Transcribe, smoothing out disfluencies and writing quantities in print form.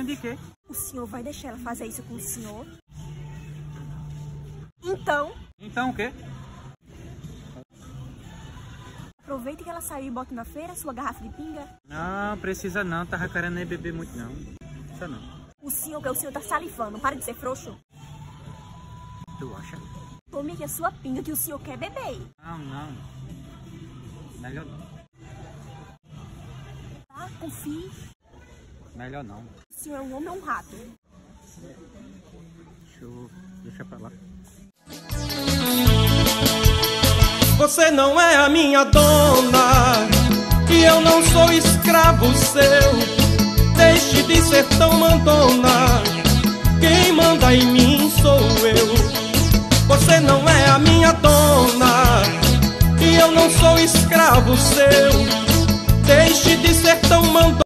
de quê? O senhor vai deixar ela fazer isso com o senhor? Então... Então o quê? Aproveita que ela saiu e bota na feira sua garrafa de pinga. Não, precisa não. Tava querendo nem beber muito não. Precisa não. O senhor tá salivando. Para de ser frouxo. Tu acha? Tome aqui a sua pinga que o senhor quer beber. Não, não. Melhor não. Tá? Confie. Melhor não. O senhor é um homem ou um rato? Deixa pra lá. Você não é a minha dona e eu não sou escravo seu. Deixe de ser tão mandona. Quem manda em mim sou eu. Você não é a minha dona e eu não sou escravo seu. Deixe de ser tão mandona.